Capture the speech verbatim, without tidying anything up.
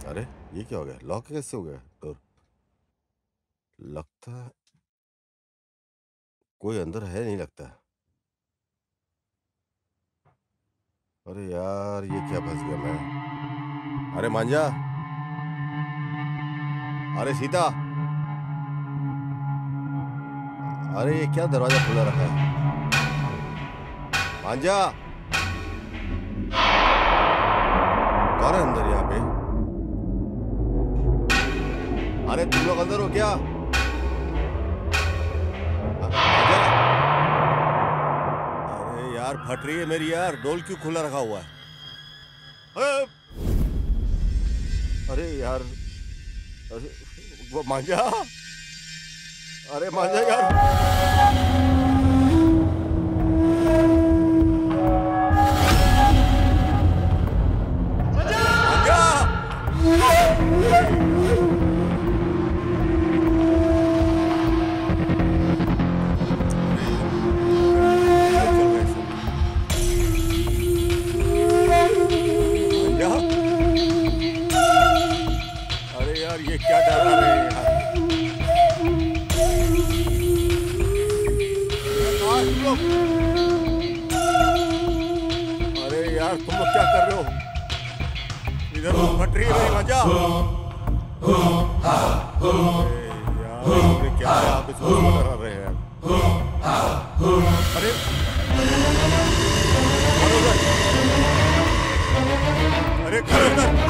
अरे ये क्या हो गया? लॉक कैसे हो गया डोर? लगता है कोई अंदर है, नहीं लगता। अरे यार ये क्या फंस गया मैं। अरे मांझा, अरे सीता, अरे ये क्या दरवाजा खुला रखा है? मांझा, कौन है अंदर यहाँ पे? अरे तुम लोग अंदर हो क्या? मांझा, अरे यार फट रही है मेरी यार, डोल क्यों खुला रखा हुआ है? अरे अरे यार, अरे वो मांझा, अरे मांझा यार, अरे यार ये क्या डरा रहे हैं यार? आज लोग, अरे यार तुम लोग क्या कर रहे हो? इधर तो फट रही है मेरी मांझा। अरे यार तुमने क्या आप इसको डरा रहे हैं? अरे अरे खड़े उधर,